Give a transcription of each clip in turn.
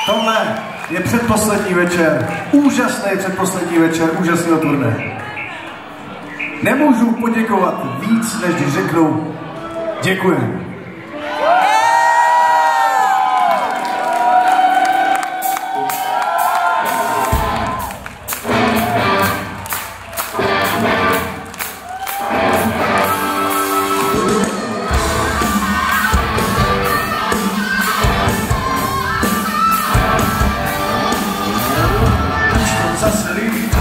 Tohle je předposlední večer, úžasný předposlední večer, úžasného turné. Nemůžu poděkovat víc, než když řeknu děkuji. Zase líp,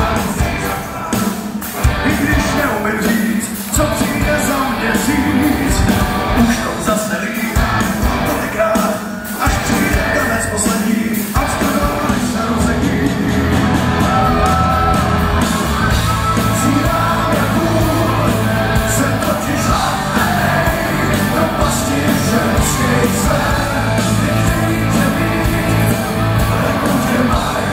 i když neumím říct, co přijde za mě říct. Už to zase líp, tolikrát, až přijde konec poslední a vstředováš se rozeký. Zírám jak půl, jsem totiž hlavnej, do pasti ženských sfér, nechtějí tě mít, rekou tě mají.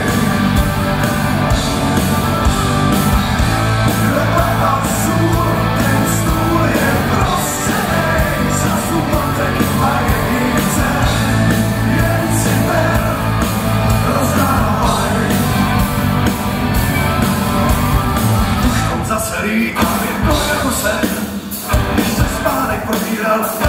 Zase líp, jako se, když se spánek probíral.